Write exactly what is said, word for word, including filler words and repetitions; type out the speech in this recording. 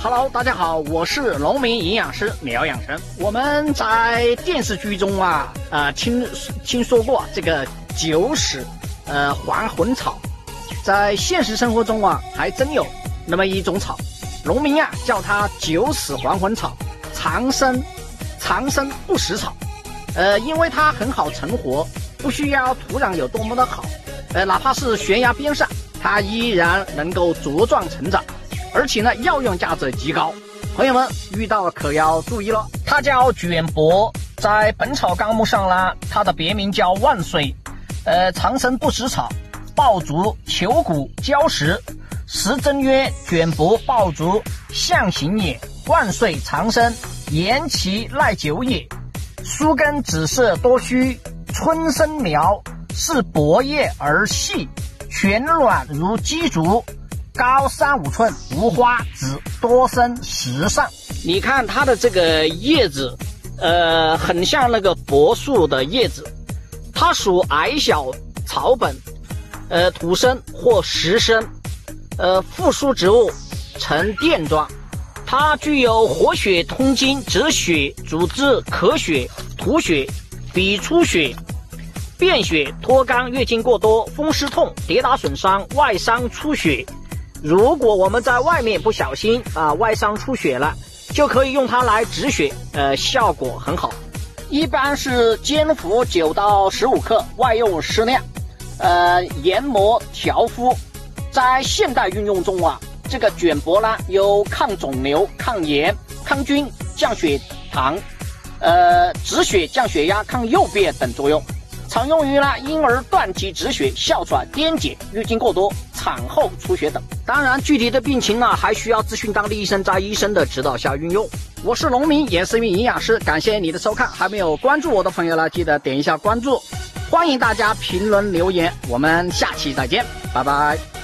Hello， 大家好，我是农民营养师苗养生。我们在电视剧中啊，呃，听听说过这个九死呃还魂草，在现实生活中啊，还真有那么一种草，农民啊叫它九死还魂草，长生长生不死草。呃，因为它很好成活，不需要土壤有多么的好，呃，哪怕是悬崖边上，它依然能够茁壮成长。而且呢，药用价值极高，朋友们遇到可要注意了。它叫卷柏，在《本草纲目》上呢，它的别名叫万岁，呃，长生不死草，爆竹、球骨、胶石，时珍曰：卷柏爆竹，象形也，万岁长生，延其耐久也。疏根紫色多须，春生苗，是薄叶而细，全软如鸡足。高三五寸，无花，籽多生实上。你看它的这个叶子，呃，很像那个柏树的叶子。它属矮小草本，呃，土生或实生，呃，复苏植物，呈垫状。它具有活血、通经、止血、主治咳血、吐血、鼻出血、便血、脱肛、月经过多、风湿痛、跌打损伤、外伤出血。如果我们在外面不小心啊外伤出血了，就可以用它来止血，呃，效果很好。一般是煎服九到十五克，外用适量，呃，研磨调敷。在现代运用中啊，这个卷柏呢有抗肿瘤、抗炎、抗菌、降血糖、呃止血、降血压、抗诱变等作用。常用于呢婴儿断脐止血、哮喘、癫痫、月经过多、产后出血等。当然，具体的病情呢，还需要咨询当地医生，在医生的指导下运用。我是农民，也是一名营养师，感谢你的收看。还没有关注我的朋友呢，记得点一下关注。欢迎大家评论留言，我们下期再见，拜拜。